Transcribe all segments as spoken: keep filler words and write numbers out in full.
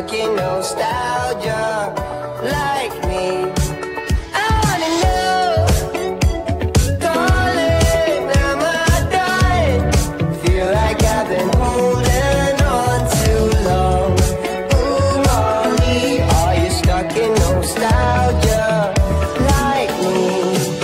stuck in nostalgia like me? I wanna know, darling, am I dying? Feel like I've been holding on too long. Ooh, Molly, are you stuck in nostalgia like me?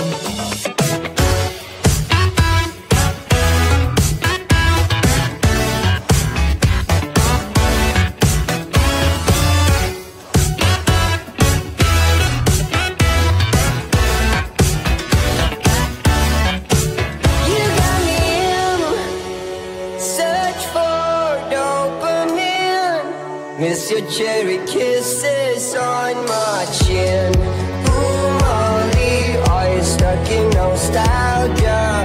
Miss your cherry kisses on my chin. Ooh, Molly, are you stuck in nostalgia